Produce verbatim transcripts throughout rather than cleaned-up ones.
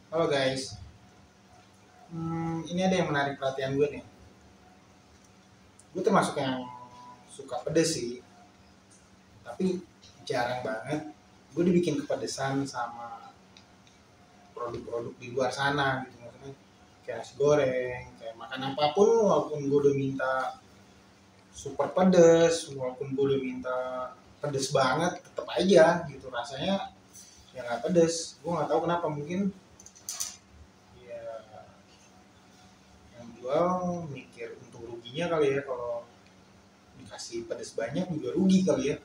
Halo guys, hmm, ini ada yang menarik perhatian gue nih. Gue termasuk yang suka pedes sih, tapi jarang banget gue dibikin kepedesan sama produk-produk di luar sana gitu. Maksudnya kayak nasi goreng, kayak makan apapun walaupun gue udah minta super pedes, walaupun gue udah minta pedes banget, tetap aja gitu rasanya ya nggak pedes. Gue nggak tahu kenapa, mungkin ya yang jual mikir untung ruginya kali ya, kalau dikasih pedas banyak juga rugi kali ya.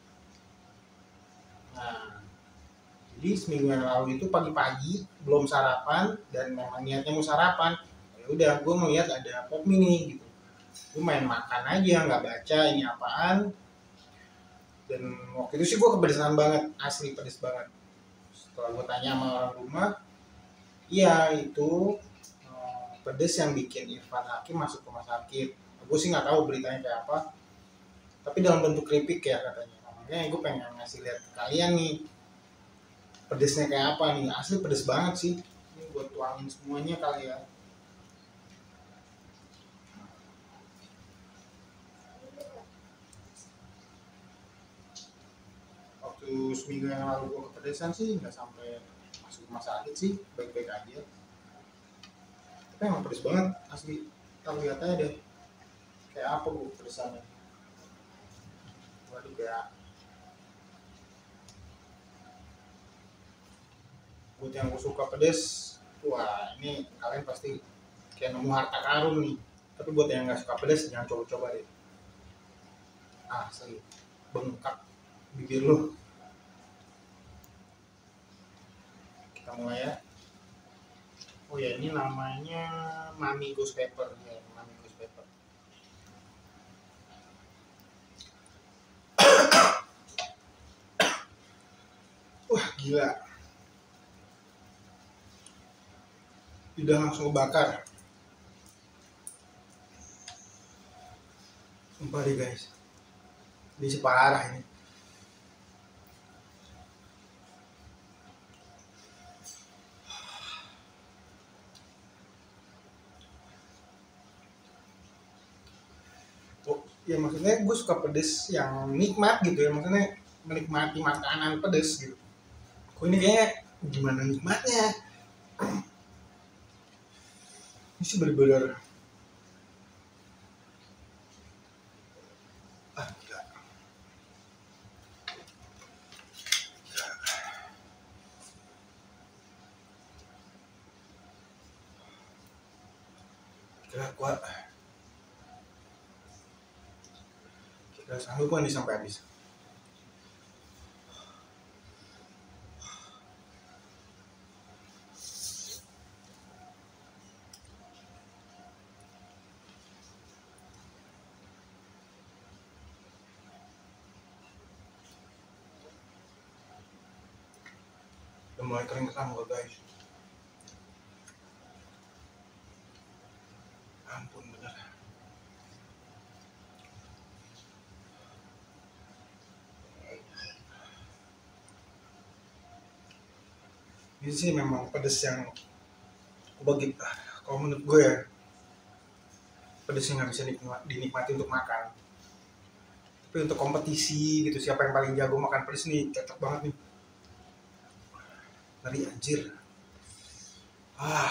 Nah, jadi seminggu yang lalu itu pagi-pagi belum sarapan dan memang niatnya mau sarapan. Ya udah, gue ngeliat ada pop mini gitu. Gue main makan aja, nggak baca ini apaan. Dan waktu itu sih gue kepedesan banget, asli pedes banget. Setelah gue tanya sama orang rumah, iya itu eh, pedes yang bikin Irfan Hakim masuk rumah sakit. Gue sih nggak tahu beritanya kayak apa, tapi dalam bentuk keripik ya katanya. Makanya gue pengen ngasih lihat ke kalian nih pedesnya kayak apa nih. Asli pedes banget sih. Ini gue tuangin semuanya kali ya. Waktu seminggu yang lalu gue kepedesan sih nggak sampai masuk rumah sakit sih, baik-baik aja. Tapi emang pedes banget asli. Kita lihat aja deh kayak apa gue kepedesannya. Waduh, kayak buat yang gue suka pedes, wah ini kalian pasti kayak nemu harta karun nih. Tapi buat yang nggak suka pedes jangan coba-coba deh. Asli bengkak bibir lu. Kita mulai ya. Oh ya, ini namanya Mami Ghost Pepper ya, Mami Ghost Pepper. Wah gila, udah langsung kebakar. Sumpah deh guys, ini separah ini. Oh, ya maksudnya gue suka pedes yang nikmat gitu ya, maksudnya menikmati makanan pedes gitu. Kok ini kayak gimana nikmatnya? Ini sih bener-bener ah gila. Gila kuat. Gila sanggup kan nih sampai habis. Udah mulai keringetan gue guys. Ampun bener. Ini sih memang pedes yang bagi, kalau menurut gue ya, pedesnya nggak bisa dinikmati untuk makan. Tapi untuk kompetisi gitu, siapa yang paling jago makan pedes nih, cocok banget nih. Ngeri anjir. Ah,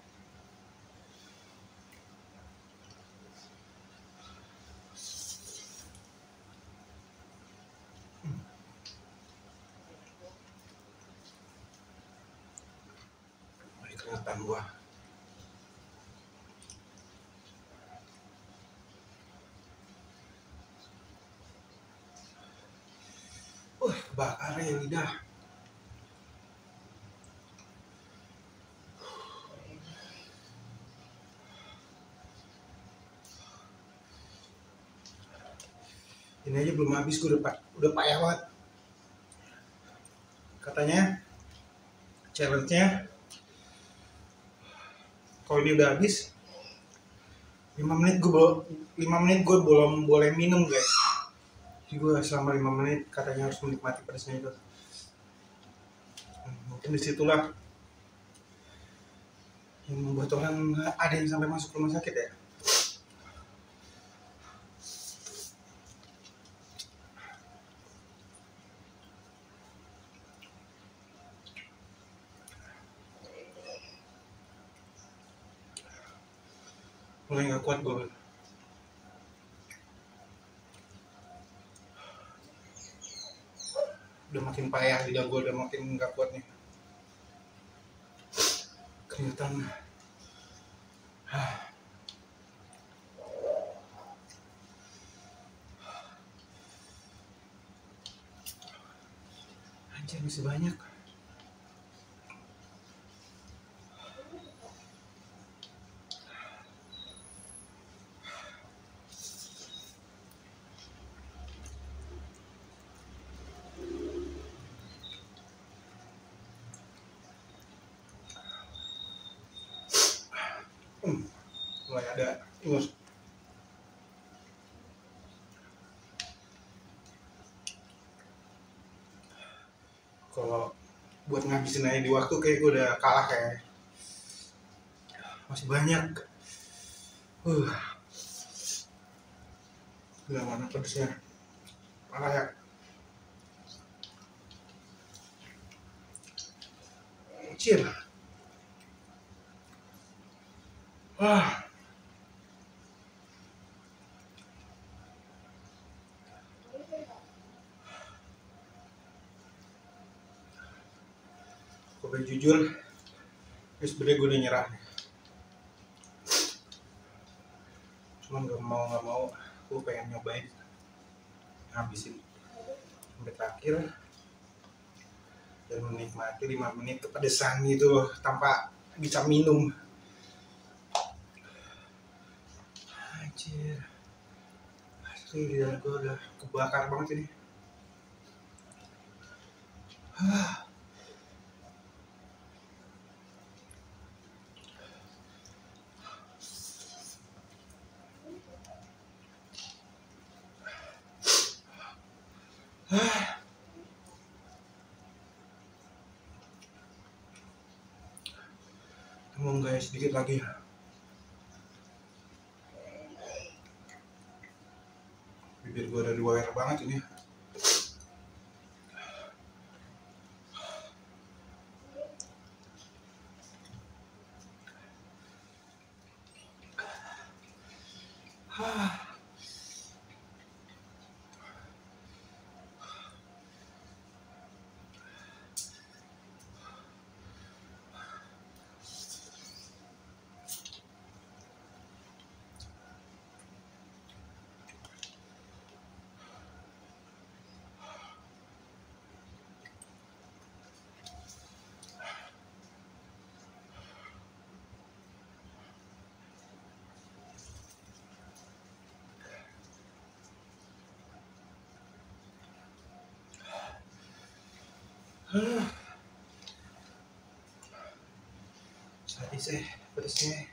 mulai keringetan gua. Uh, bakar ya lidah. Ini aja belum habis, gue udah, udah payah banget. Katanya challenge-nya kalau ini udah habis lima menit gue lima menit gue belum boleh minum guys. Jadi gue selama lima menit katanya harus menikmati pedasnya itu. Hmm, mungkin disitulah yang membuat orang ada yang sampai masuk rumah sakit ya. Mulai nggak kuat gue. Udah makin payah, lidah gue udah makin nggak kuat nih. Keringetan. Anjir, masih banyak. Hmm, mulai ada ingus. Kalau buat ngabisin aja di waktu kayak gue udah kalah kayak. Masih banyak. Uh. Gila mana pedesnya. Parah ya. Anjir. Wah. Gue jujur, sebenernya gue udah nyerah. Cuman gak mau gak mau, gue pengen nyobain ngabisin sampai terakhir dan menikmati lima menit kepedesan gitu loh tanpa bisa minum. Anjir, asli lidah gue udah kebakar banget ini. Ngomong guys, sedikit lagi. Bibir gue udah diwewer banget ini. Sadis eh, pedesnya.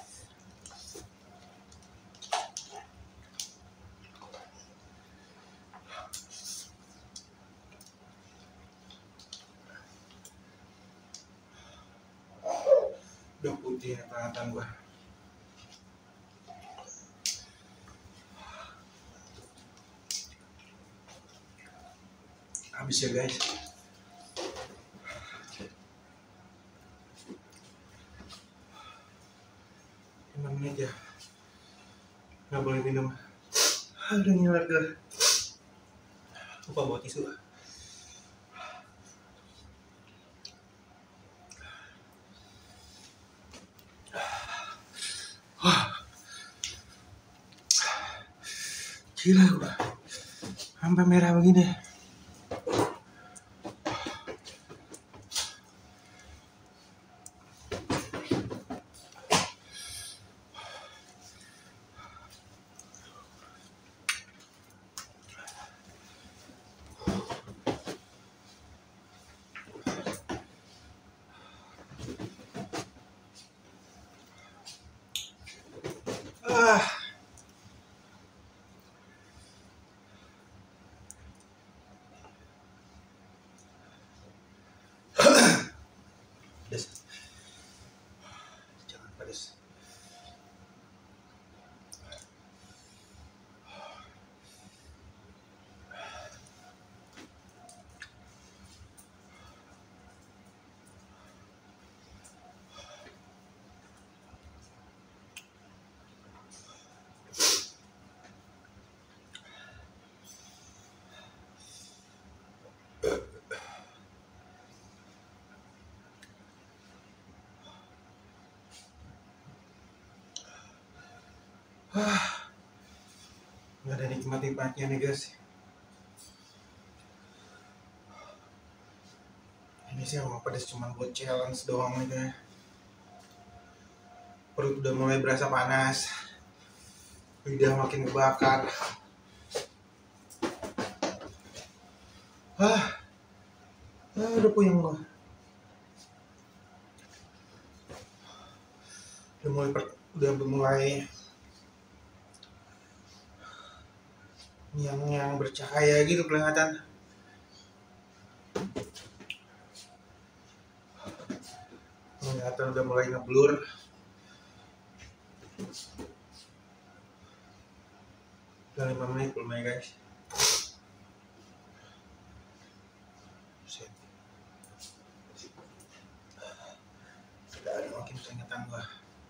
Udah putih ya tangan gue. Habis ya guys. lima menit ya. Nggak boleh minum. Udah ngiler gue. Lupa bawa tisu. Gila gue. Sampai merah begini. Ah. pedas. Nggak ada nikmat-nikmatnya nih guys. Ini sih emang pedas cuma buat challenge doang nih guys. Perut udah mulai berasa panas, lidah makin kebakar. Ah, ah udah puyeng gua. Udah mulai udah mulai yang yang bercahaya gitu kelihatan. Kelihatan udah mulai ngeblur. Udah lima menit belum ya guys. Udah ada makin keringetan gua.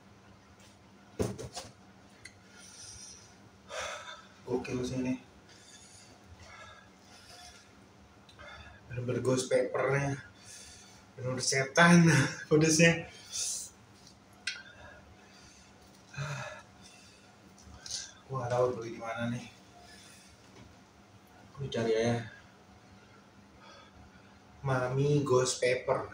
Gokil sih ini. Bener-bener ghost papernya, bener-bener setan pedesnya. Gue gak tau beli di mana nih. Gue cari aja Mami Ghost Pepper.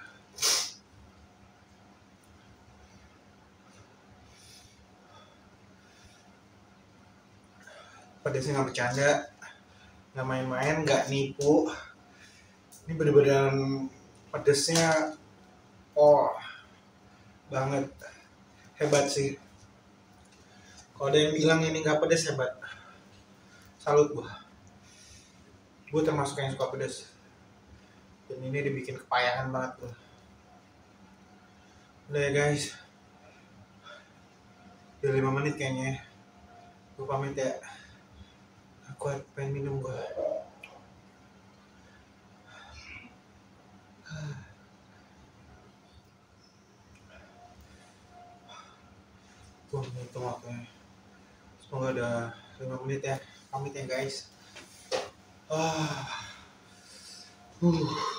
Pedesnya nggak bercanda, nggak main-main, nggak nipu. Ini bener-bener pedesnya, oh banget, hebat sih. Kalau ada yang bilang ini nggak pedes, hebat. Salut gua. Gue termasuk yang suka pedes. Dan ini dibikin kepayahan banget tuh. Udah ya guys. Udah lima menit kayaknya. Gue pamit ya. Aku pengen minum gua. Gue menghitung waktunya. Semoga ada lima menit ya. Pamit ya guys. Ah. Uh.